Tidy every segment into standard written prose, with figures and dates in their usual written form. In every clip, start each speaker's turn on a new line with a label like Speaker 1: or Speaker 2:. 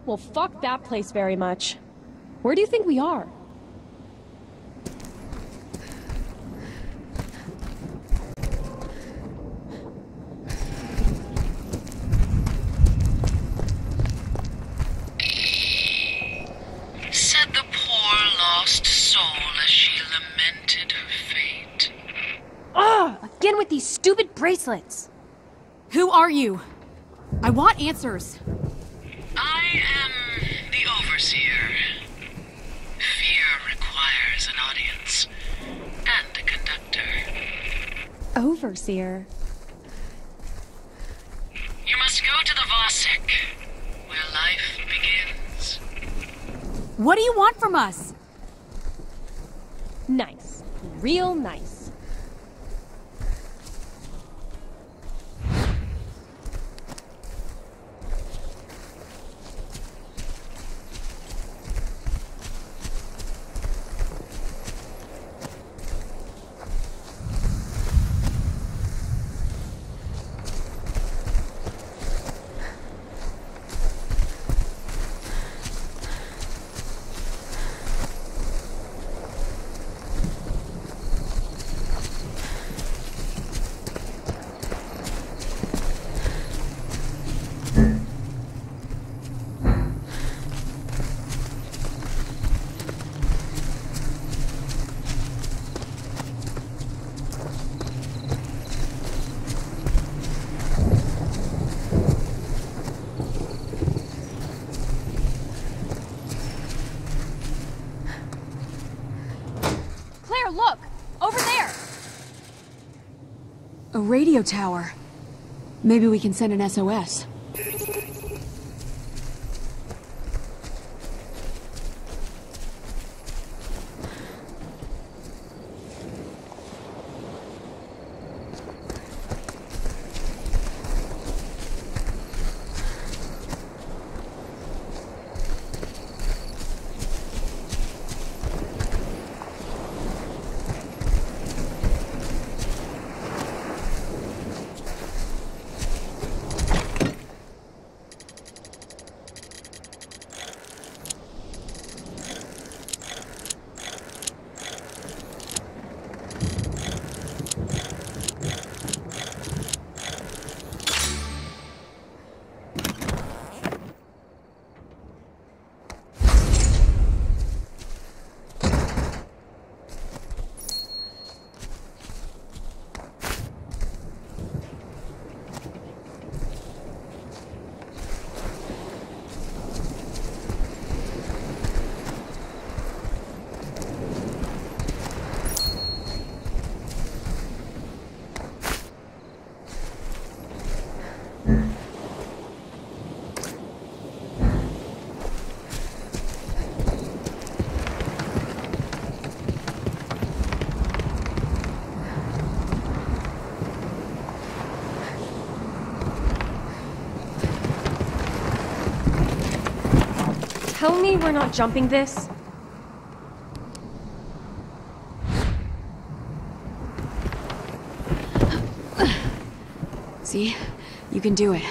Speaker 1: Well, fuck that place very much. Where do you think we are?
Speaker 2: Said the poor lost soul as she lamented her fate.
Speaker 1: Ugh! Again with these stupid bracelets!
Speaker 3: Who are you? I want answers.
Speaker 2: I am the Overseer. Fear requires an audience. And a conductor.
Speaker 1: Overseer?
Speaker 2: You must go to the Vasek, where life begins.
Speaker 3: What do you want from us?
Speaker 1: Nice. Real nice. Look! Over there!
Speaker 3: A radio tower. Maybe we can send an SOS.
Speaker 1: Tell me we're not jumping this?
Speaker 3: See? You can do it.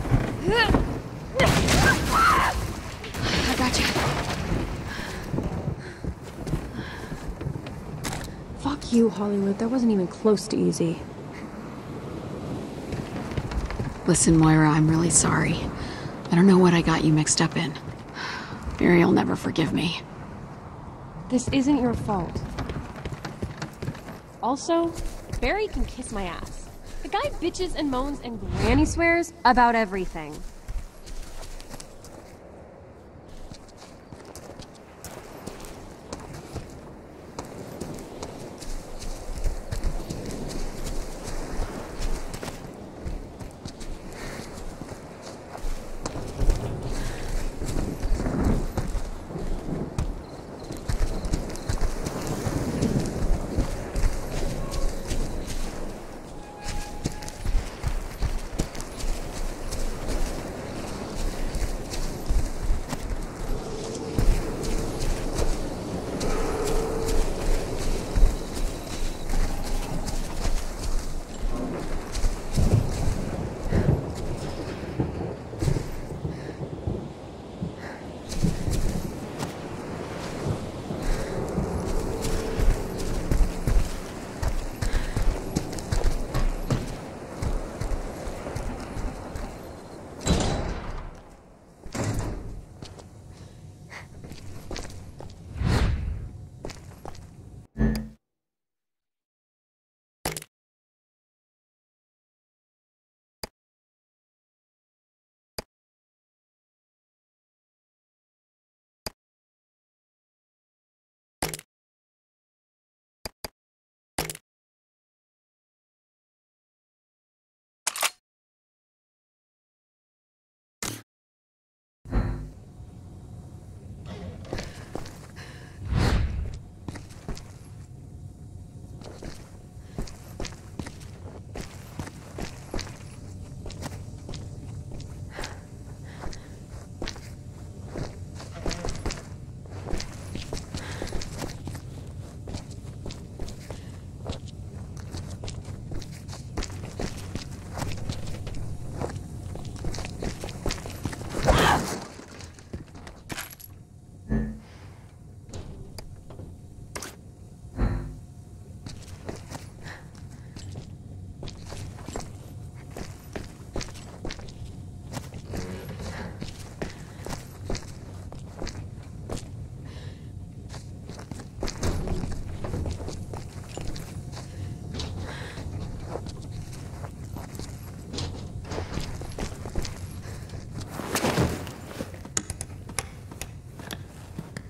Speaker 3: I got you.
Speaker 1: Fuck you, Hollywood. That wasn't even close to easy.
Speaker 3: Listen, Moira, I'm really sorry. I don't know what I got you mixed up in. Muriel'll never forgive me.
Speaker 1: This isn't your fault. Also, Barry can kiss my ass. The guy bitches and moans and granny swears about everything.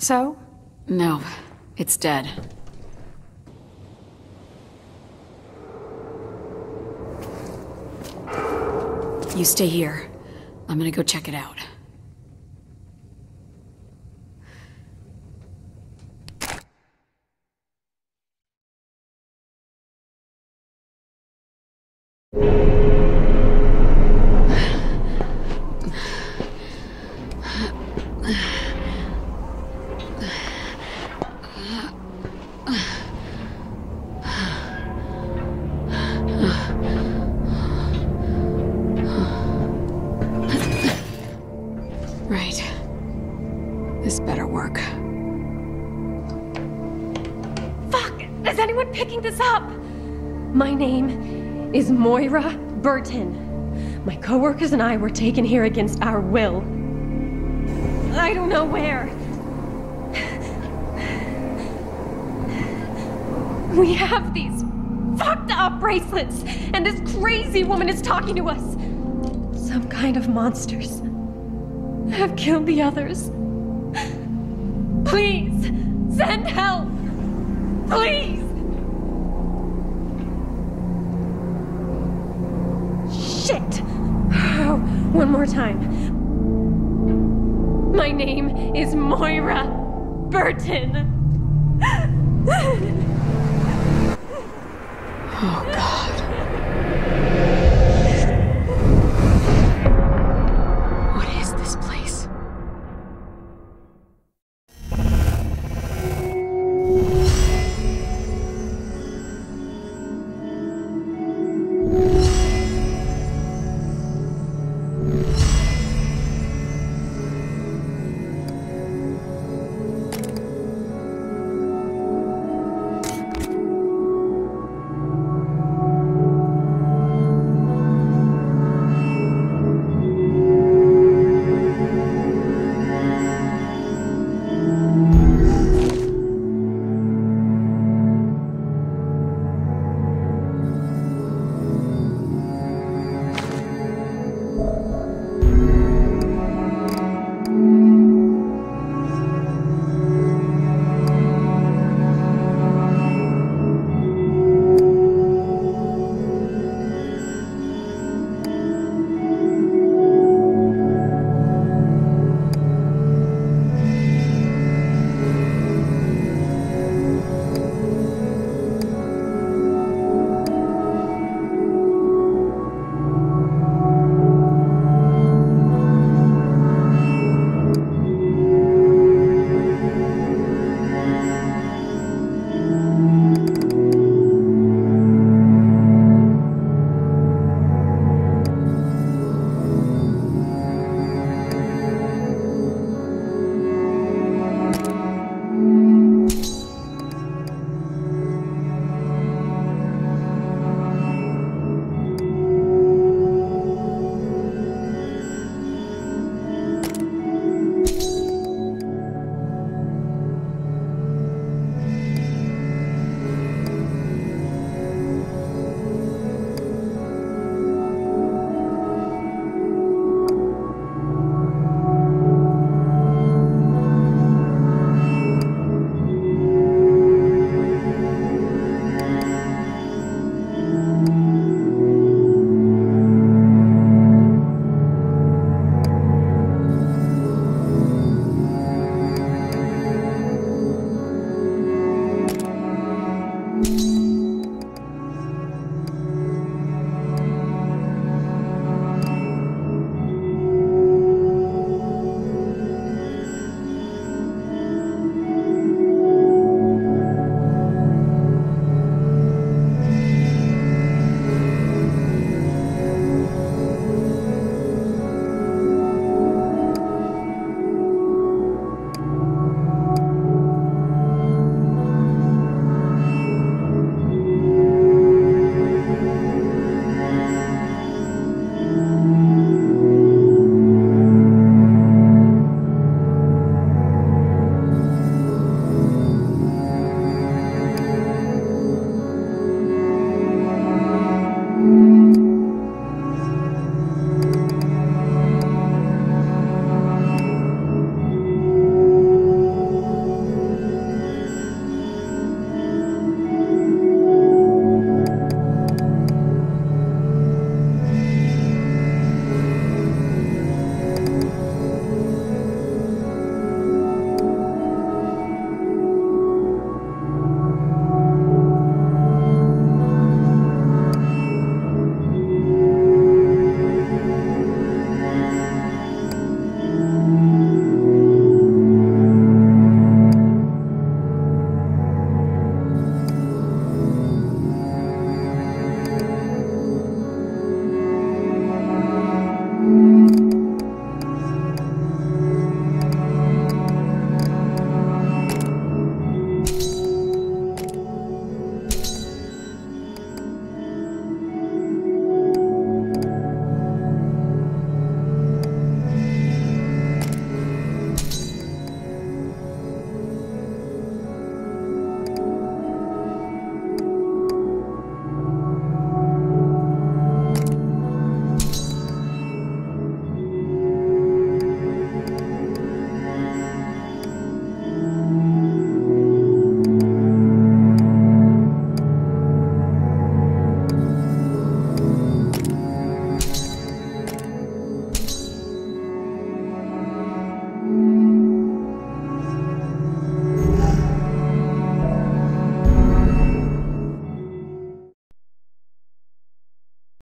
Speaker 1: So?
Speaker 3: No, it's dead. You stay here. I'm gonna go check it out. Right. This better work.
Speaker 1: Fuck! Is anyone picking this up? My name is Moira Burton. My coworkers and I were taken here against our will. I don't know where. We have these fucked up bracelets, and this crazy woman is talking to us. Some kind of monsters have killed the others. Please, send help! Please! Shit! Oh, one more time. My name is Moira Burton.
Speaker 3: Oh, God.